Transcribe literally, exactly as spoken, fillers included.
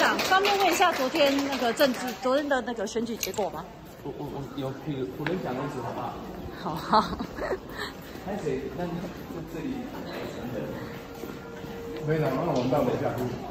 长，方便问一下昨天那个政治昨天的那个选举结果吗？ 我我我有可以不能讲的时候吧。 好好。 开始，那在这里。 非常，那我们到楼下去。